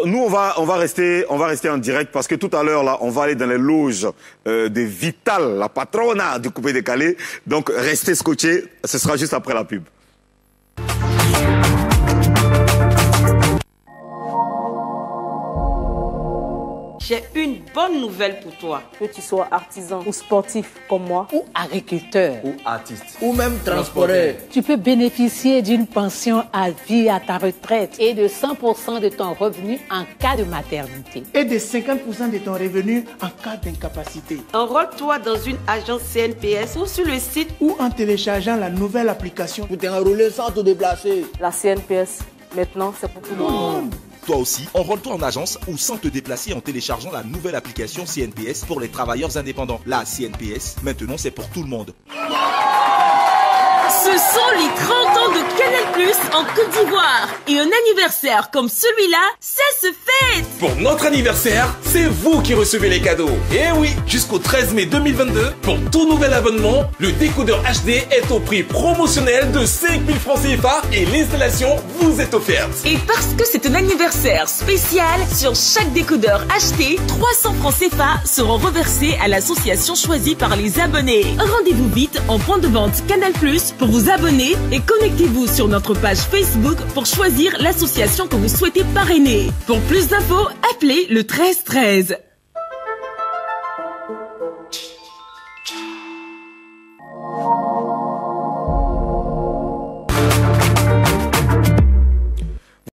Alors nous on va rester en direct parce que tout à l'heure là on va aller dans les loges de Vital, la patrona du coupé décalé. Donc restez scotchés, ce sera juste après la pub. J'ai une bonne nouvelle pour toi. Que tu sois artisan ou sportif comme moi, ou agriculteur, ou artiste, ou même transporteur, tu peux bénéficier d'une pension à vie à ta retraite et de 100% de ton revenu en cas de maternité. Et de 50% de ton revenu en cas d'incapacité. Enrôle-toi dans une agence CNPS ou sur le site ou en téléchargeant la nouvelle application pour t'enrôler sans te déplacer. La CNPS, maintenant c'est pour tout le monde. Toi aussi, enrôle-toi en agence ou sans te déplacer en téléchargeant la nouvelle application CNPS pour les travailleurs indépendants. La CNPS, maintenant c'est pour tout le monde. Ce sont les 30 ans de Canal+ en Côte d'Ivoire. Et un anniversaire comme celui-là, ça se fête. Pour notre anniversaire, c'est vous qui recevez les cadeaux. Et oui, jusqu'au 13 mai 2022, pour tout nouvel abonnement, le décodeur HD est au prix promotionnel de 5 000 francs CFA et l'installation vous est offerte. Et parce que c'est un anniversaire spécial, sur chaque décodeur acheté, 300 francs CFA seront reversés à l'association choisie par les abonnés. Rendez-vous vite en point de vente Canal+ pour vous abonner et connectez-vous sur notre page Facebook pour choisir l'association que vous souhaitez parrainer. Pour plus d'infos, appelez le 13 13.